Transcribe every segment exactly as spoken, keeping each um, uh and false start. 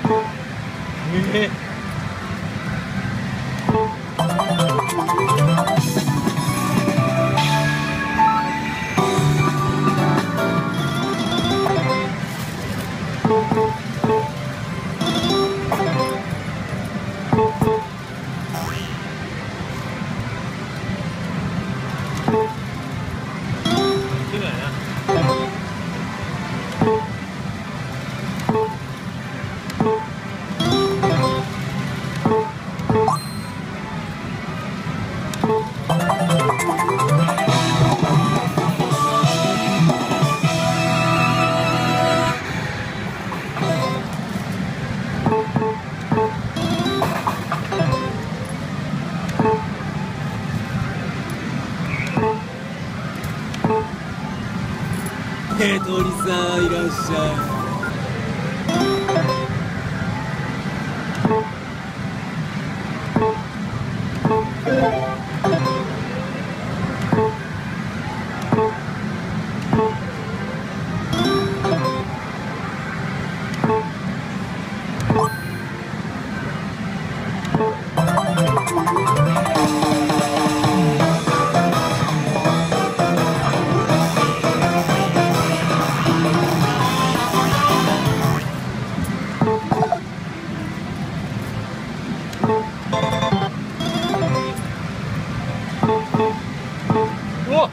ええー、鳥さんいらっしゃい。 おっ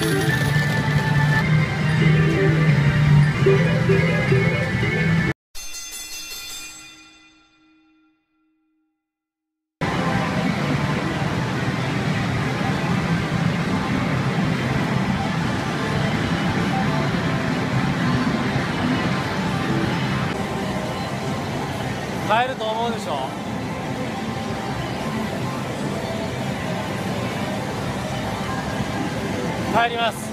帰ると思うでしょ。帰ります。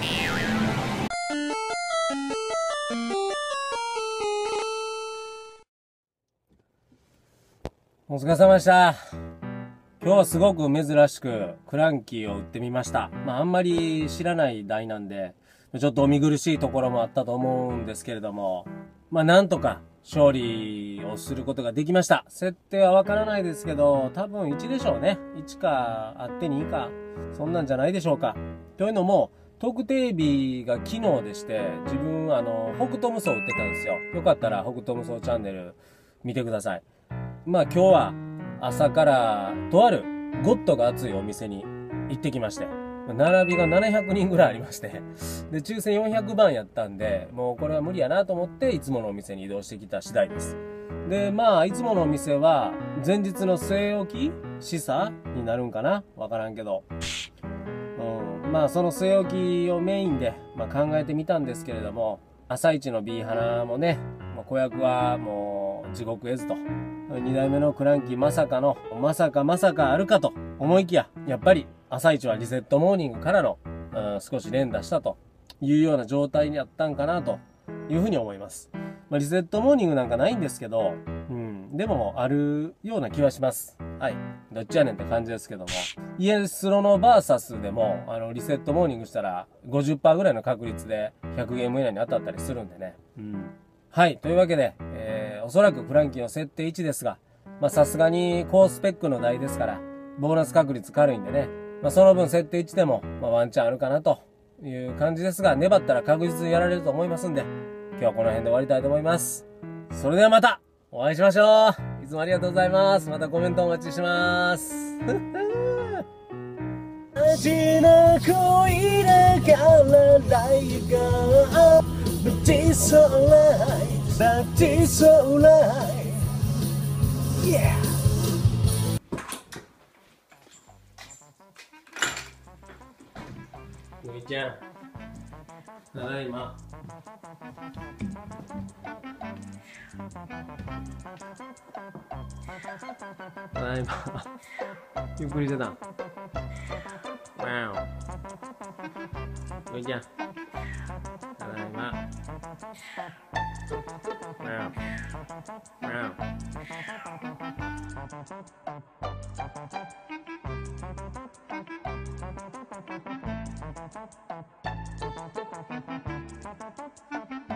お疲れ様でした。今日はすごく珍しくクランキーを打ってみました。まああんまり知らない台なんでちょっとお見苦しいところもあったと思うんですけれども、まあなんとか勝利をすることができました。設定はわからないですけど、多分いちでしょうね。いちかあってにか、そんなんじゃないでしょうか。というのも、特定日が昨日でして、自分あの、北斗無双打ってたんですよ。よかったら北斗無双チャンネル見てください。まあ今日は朝からとあるゴッドが熱いお店に行ってきまして、並びがななひゃくにんぐらいありまして、で、抽選よんひゃくばんやったんで、もうこれは無理やなと思って、いつものお店に移動してきた次第です。で、まあ、いつものお店は、前日の据え置き示唆になるんかなわからんけど。うん。まあ、その据え置きをメインで、まあ、考えてみたんですけれども、朝一の B 花もね、まあ、子役はもう、地獄絵図と。に代目のクランキーまさかの、まさかまさかあるかと思いきや、やっぱり、朝一はリセットモーニングからの、うん、少し連打したというような状態になったんかなというふうに思います。まあ、リセットモーニングなんかないんですけど、うん、でもあるような気はします。はい。どっちやねんって感じですけども。イエスロのバーサスでも、あの、リセットモーニングしたら ごじゅっパーセント ぐらいの確率でひゃくゲーム以内に当たったりするんでね。うん。はい。というわけで、えー、おそらくクランキーの設定いちですが、まあさすがに高スペックの台ですから、ボーナス確率軽いんでね。まあその分設定いちでも、まあワンチャンあるかなという感じですが、粘ったら確実にやられると思いますんで、今日はこの辺で終わりたいと思います。それではまたお会いしましょう。いつもありがとうございます。またコメントお待ちしてます。味の恋だからライがPretty so light, pretty so light, yeah. むぎちゃん、ただいま。ただいま。ゆっくりしてたん。むぎちゃん、ただいま。Meow.